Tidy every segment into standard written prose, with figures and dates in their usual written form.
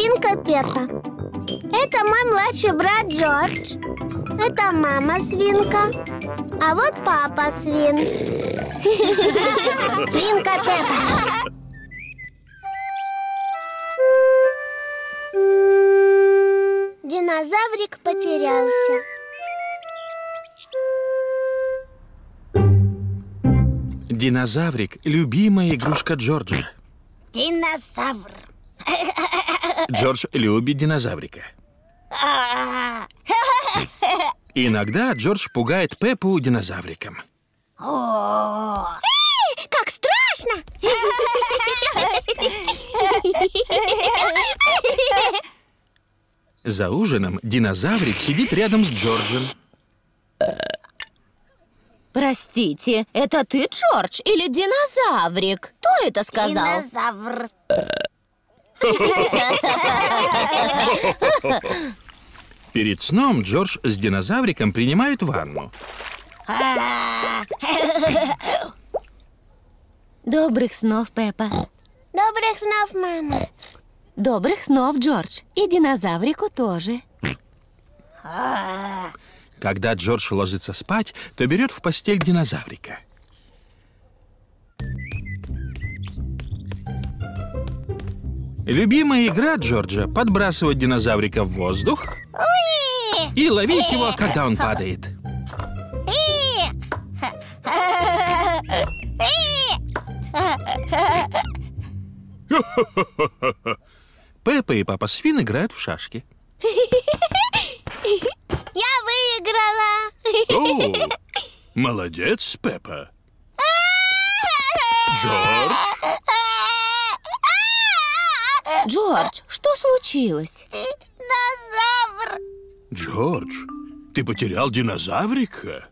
свинка Пеппа. Это мой младший брат Джордж. Это мама свинка. А вот папа свин. Свинка Пеппа. Динозаврик потерялся. Динозаврик – любимая игрушка Джорджа. Динозавр. Джордж любит динозаврика. Иногда Джордж пугает Пеппу динозавриком. Эй, как страшно! За ужином динозаврик сидит рядом с Джорджем. Простите, это ты, Джордж, или динозаврик? Кто это сказал? Динозавр. Перед сном Джордж с динозавриком принимают ванну. Добрых снов, Пеппа. Добрых снов, мама. Добрых снов, Джордж. И динозаврику тоже. Когда Джордж ложится спать, то берет в постель динозаврика. Любимая игра Джорджа – подбрасывать динозаврика в воздух и ловить его, когда он падает. Пеппа и папа Свин играют в шашки. Я выиграла. О, молодец, Пеппа. Джордж? Джордж, что случилось? Динозавр. Джордж, ты потерял динозаврика?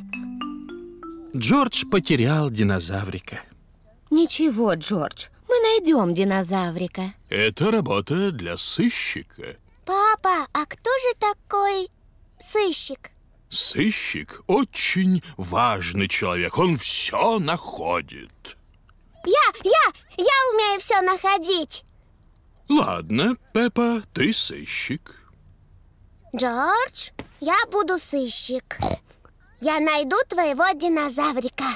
Джордж потерял динозаврика. Ничего, Джордж, мы найдем динозаврика. Это работа для сыщика. Папа, а кто же такой сыщик? Сыщик очень важный человек. Он все находит. Я умею все находить. Ладно, Пеппа, ты сыщик. Джордж, я буду сыщик. Я найду твоего динозаврика.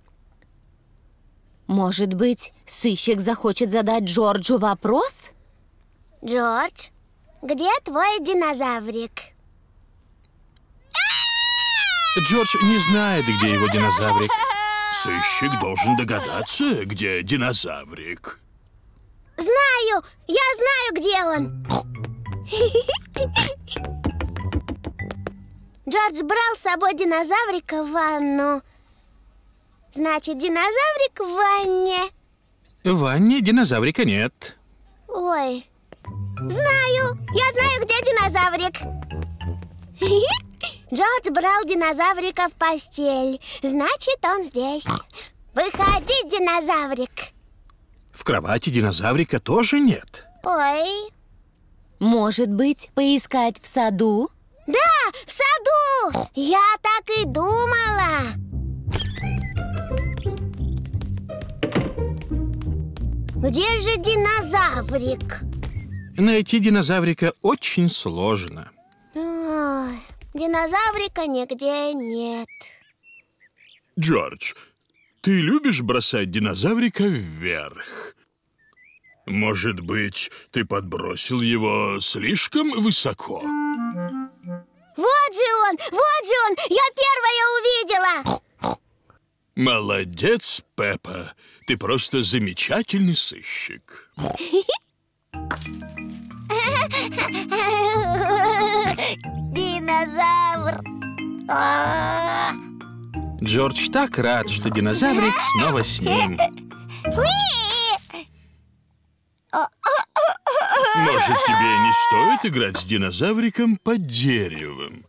Может быть, сыщик захочет задать Джорджу вопрос? Джордж, где твой динозаврик? Джордж не знает, где его динозаврик. Сыщик должен догадаться, где динозаврик. Знаю, я знаю, где он. Джордж брал с собой динозаврика в ванну. Значит, динозаврик в ванне. В ванне динозаврика нет. Ой, знаю, я знаю, где динозаврик. Джордж брал динозаврика в постель. Значит, он здесь. Выходи, динозаврик. В кровати динозаврика тоже нет. Ой. Может быть, поискать в саду? Да, в саду. Я так и думала. Где же динозаврик? Найти динозаврика очень сложно. Ой, динозаврика нигде нет. Джордж, ты любишь бросать динозаврика вверх? Может быть, ты подбросил его слишком высоко? Вот же он! Я первая увидела! Молодец, Пеппа. Ты просто замечательный сыщик. Динозавр! Джордж так рад, что динозаврик снова с ним. Может, тебе не стоит играть с динозавриком под деревом?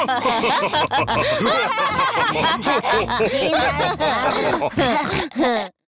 Динозавр!